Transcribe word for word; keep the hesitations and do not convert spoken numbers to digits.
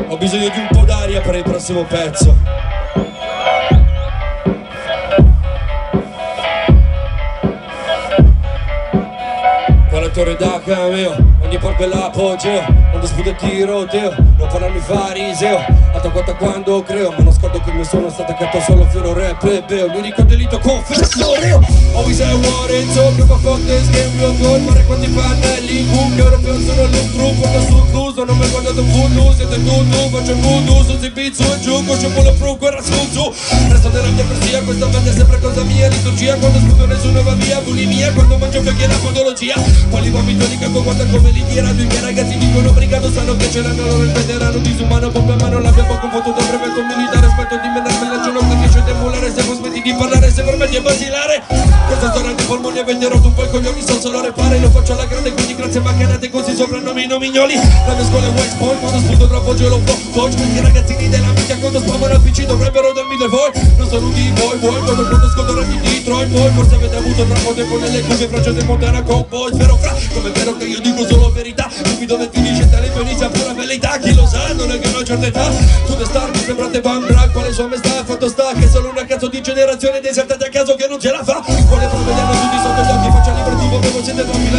Ho bisogno di un po' d'aria per il prossimo pezzo. Con la torre da cameo, ogni porco è l'apogeo. Quando sputo e tiro teo, non parlano i fariseo. Alta quanta quando creo, ma non scordo che mi sono stato accanto solo fino a re plebeo. Mi ricordo il lito confesso reo. Always I want it, so che fa fuck this game real good. Mare quanti pannelli, boom, che europeo sono lo true. Quando sul cruise, non mi hai guardato voodoo. Siete tu, tu, faccio voodoo. Su si beat, su e giù, c'è quello pro, guerra su, su. Resto della mia poesia, questa mente è sempre cosa mia. Liturgia, quando sputo nessuno va via. Bulimia, quando mangio fiocchi la podologia. Quali vomito di capo, guarda come li tirato. I miei ragazzi dicono brigato, sanno che ce l'hanno loro il veterano. Disumano, pompa a mano, l'abbiamo confoto da brevetto militare. Aspetto di menarmi la giorno che riesce a emulare. Se voi smetti di parlare, se permetti a basilare. Questa storia di polmoni avete rotto un po' i coglioni. So solo repare, lo faccio alla grande, quindi grazie macchinate così soprannomi i nomignoli. La mia scuola è West Point, quando sputo troppo gelo fo Coach, questi ragazzini della minchia quando spavano al P C dovrebbero darmi del voi. Non sono un di voi, voi, quando quando ascolto rap di Detroit. Voi forse avete avuto troppo tempo nelle cuffie, Francia del Montana con voi. Spero fra, come è vero che io dico solo verità. Dimmi dove finisce tale inizia pura velleità. Chi lo sa, non è che una certa età. Tu the star, mi sembrate Van Drag. Quale sua maestà, fatto sta che solo una cazzo di generazione desertata a caso che non ce la fa. Quale prove li hanno tutti sotto gli occhi, faccia liberativo, avevo siete troppi.